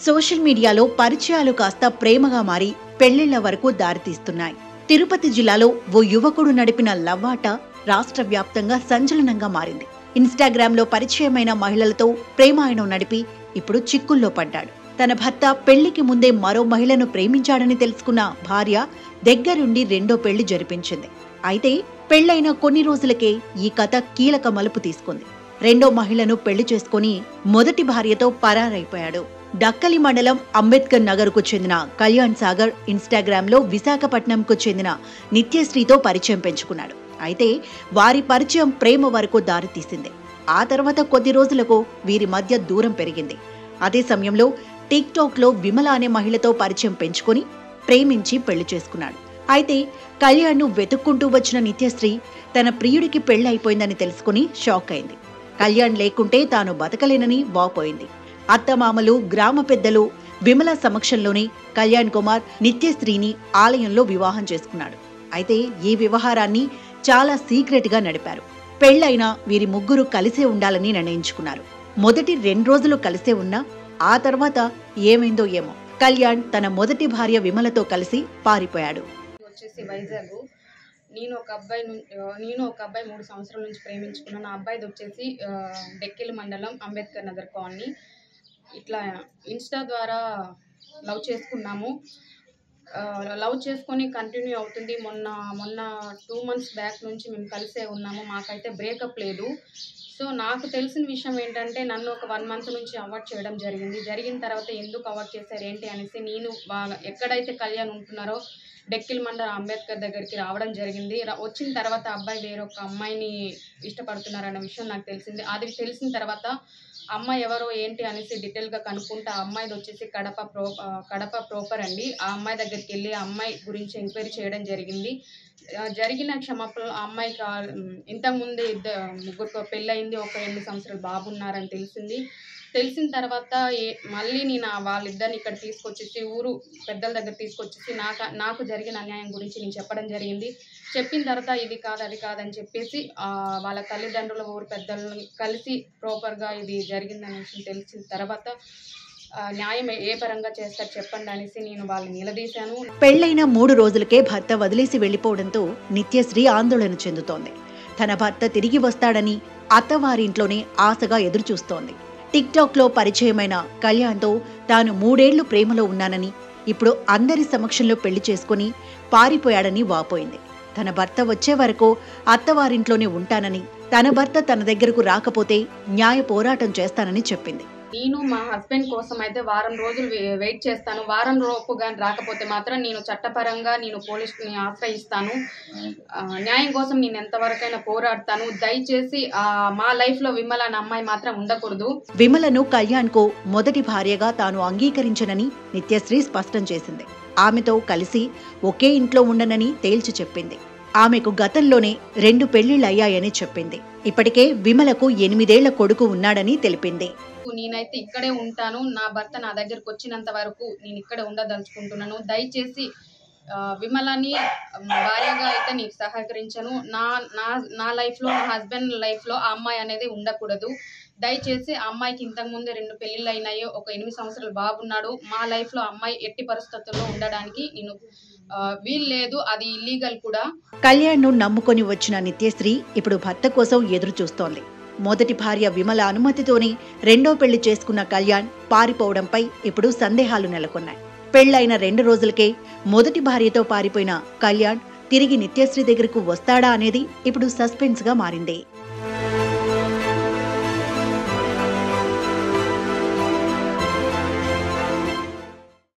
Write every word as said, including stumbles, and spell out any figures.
Social మీడియాలో పరిచయాలు కాస్త ప్రేమగా మారి పెళ్లిళ్ల వరకు దారితీస్తున్నాయి. తిరుపతి జిల్లాలో ఓ యువకుడు నడిపిన లవ్వాట రాష్ట్ర వ్యాప్తంగా సంచలనంగా మారింది. ఇన్స్టాగ్రామ్ లో పరిచయమైన మహిళలతో ప్రేమాయణం నడిపి ఇప్పుడు చిక్కుల్లో పడ్డాడు. తన భర్త పెళ్లికి ముందే మరో మహిళను ప్రేమించాడని తెలుసుకున్న భార్య దగ్గరుండి రెండో పెళ్లి జరిపించింది. అయితే పెళ్లైన కొన్ని రోజులకే ఈ కథ కీలక మలుపు తీసుకుంది. రెండో మహిళను పెళ్లి చేసుకుని మొదటి భార్యతో పరారైపోయాడు. డక్కలి మండలం అంబేద్కర్ నగర్ కు చెందిన కళ్యాణ్ సాగర్ ఇన్స్టాగ్రామ్ లో విశాఖపట్నంకు చెందిన నిత్యశ్రీతో పరిచయం పెంచుకున్నాడు. అయితే వారి పరిచయం ప్రేమ వరకు దారితీసింది. ఆ తర్వాత కొద్ది రోజులకు వీరి మధ్య దూరం పెరిగింది. అదే సమయంలో టిక్ టాక్ లో విమల అనే మహిళతో పరిచయం పెంచుకుని ప్రేమించి పెళ్లి చేసుకున్నాడు. అయితే కళ్యాణ్ ను వెతుక్కుంటూ వచ్చిన నిత్యశ్రీ తన ప్రియుడికి పెళ్లైపోయిందని తెలుసుకుని షాక్ అయింది. కళ్యాణ్ లేకుంటే తాను బతకలేనని వాపోయింది. అత్తమామలు, గ్రామ పెద్దలు, విమల సమక్షంలోనే కళ్యాణ్ కుమార్ నిత్యశ్రీని ఆలయంలో వివాహం చేసుకున్నాడు. అయితే ఈ వ్యవహారాన్ని చాలా సీక్రెట్ గా నడిపారు. పెళ్లైనా వీరి ముగ్గురు కలిసే ఉండాలని నిర్ణయించుకున్నారు. మొదటి రెండు రోజులు కలిసే ఉన్నా ఆ తర్వాత ఏమైందో ఏమో కళ్యాణ్ తన మొదటి భార్య విమలతో కలిసి పారిపోయాడు. వచ్చేసి వైజాగ్. నేను ఒక అబ్బాయి నేను ఒక అబ్బాయి మూడు సంవత్సరాల నుంచి ప్రేమించుకున్నాను. ఆ అబ్బాయిది వచ్చేసి డెక్కిలి మండలం అంబేద్కర్ నగర్ కాలనీ. ఇట్లా ఇన్స్టా ద్వారా లవ్ చేసుకున్నాము. లవ్ చేసుకొని కంటిన్యూ అవుతుంది. మొన్న మొన్న టూ మంత్స్ బ్యాక్ నుంచి మేము కలిసే ఉన్నాము. మాకైతే బ్రేకప్ లేదు. సో నాకు తెలిసిన విషయం ఏంటంటే నన్ను ఒక వన్ మంత్ నుంచి అవాయిడ్ చేయడం జరిగింది. జరిగిన తర్వాత ఎందుకు అవాయిడ్ చేశారు ఏంటి అనేసి నేను ఎక్కడైతే కళ్యాణ్ ఉంటున్నారో డెక్కిల్ మండలం అంబేద్కర్ దగ్గరికి రావడం జరిగింది. వచ్చిన తర్వాత అబ్బాయి వేరొక అమ్మాయిని ఇష్టపడుతున్నారన్న విషయం నాకు తెలిసింది. అది తెలిసిన తర్వాత అమ్మాయి ఎవరో ఏంటి అనేసి డీటెయిల్గా కనుక్కుంటే ఆ అమ్మాయిది వచ్చేసి కడప ప్రో కడప ప్రాపర్ అండి. ఆ అమ్మాయి దగ్గరికి వెళ్ళి ఆ అమ్మాయి గురించి ఎంక్వైరీ చేయడం జరిగింది. జరిగిన క్షమాపణలు ఆ అమ్మాయికి ఇంతకుముందే ఇద్దరు ముగ్గురు పెళ్ళయింది, ఒక ఎనిమిది సంవత్సరాలు బాబు ఉన్నారని తెలిసింది. తెలిసిన తర్వాత ఏ మళ్ళీ నేను వాళ్ళిద్దరిని ఇక్కడ తీసుకొచ్చేసి ఊరు పెద్దల దగ్గర తీసుకొచ్చేసి నాకు నాకు జరిగిన అన్యాయం గురించి నేను చెప్పడం జరిగింది. చెప్పిన తర్వాత ఇది కాదు అది కాదని చెప్పేసి వాళ్ళ తల్లిదండ్రుల ఊరు పెద్దలను కలిసి ప్రాపర్గా ఇది జరిగిందనే విషయం తెలిసిన తర్వాత న్యాయం ఏ పరంగా చేస్తారు చెప్పండి అనేసి నేను వాళ్ళని నిలదీశాను. పెళ్లైన మూడు రోజులకే భర్త వదిలేసి వెళ్లిపోవడంతో నిత్యశ్రీ ఆందోళన చెందుతోంది. తన భర్త తిరిగి వస్తాడని అత్తవారింట్లోనే ఆశగా ఎదురుచూస్తోంది. టిక్ టాక్ లో పరిచయమైన కళ్యాణ్తో తాను మూడేళ్లు ప్రేమలో ఉన్నానని, ఇప్పుడు అందరి సమక్షంలో పెళ్లి చేసుకుని పారిపోయాడని వాపోయింది. తన భర్త వచ్చే వరకు అత్తవారింట్లోనే ఉంటానని, తన భర్త తన దగ్గరకు రాకపోతే న్యాయ పోరాటం చేస్తానని చెప్పింది. నేను మా హస్బెండ్ కోసం అయితే వారం రోజులు వెయిట్ చేస్తాను. వారం లోపు కానీ రాకపోతే మాత్రం నేను చట్టపరంగా నేను పోలీసుని ఆశ్రయిస్తాను. న్యాయం కోసం నేను ఎంతవరకైనా పోరాడతాను. దయచేసి మా లైఫ్ లో విమల అనే అమ్మాయి మాత్రం ఉండకూడదు. విమలను కళ్యాణ్ కు మొదటి భార్యగా తాను అంగీకరించనని నిత్యశ్రీ స్పష్టం చేసింది. ఆమెతో కలిసి ఒకే ఇంట్లో ఉండనని తేల్చి చెప్పింది. ఆమెకు గతంలోనే రెండు పెళ్లిళ్లయ్యాయని చెప్పింది. ఇప్పటికే విమలకు ఎనిమిదేళ్ల కొడుకు ఉన్నాడని తెలిపింది. నేనైతే ఇక్కడే ఉంటాను. నా భర్త నా దగ్గరకు వచ్చినంత వరకు నేను ఇక్కడే ఉండదలుచుకుంటున్నాను. దయచేసి విమలని భార్యగా అయితే నీకు సహకరించను. నా నా నా లైఫ్లో నా హస్బెండ్ లైఫ్లో ఆ అమ్మాయి అనేది ఉండకూడదు. దయచేసి ఆ అమ్మాయికి ఇంతకు ముందే రెండు పెళ్లిళ్ళు అయినాయి, ఒక ఎనిమిది సంవత్సరాలు బాబున్నాడు. మా లైఫ్లో అమ్మాయి ఎట్టి పరిస్థితుల్లో ఉండడానికి నేను వీలు లేదు. అది ఇల్లీగల్ కూడా. కళ్యాణ్ ను నమ్ముకొని వచ్చిన నిత్యశ్రీ ఇప్పుడు భర్త కోసం ఎదురు చూస్తోంది. మొదటి భార్య విమల అనుమతితోనే రెండో పెళ్లి చేసుకున్న కళ్యాణ్ పారిపోవడంపై ఇప్పుడు సందేహాలు నెలకొన్నాయి. పెళ్లైన రెండు రోజులకే మొదటి భార్యతో పారిపోయిన కళ్యాణ్ తిరిగి నిత్యశ్రీ దగ్గరకు వస్తాడా అనేది ఇప్పుడు సస్పెన్స్ గా మారింది.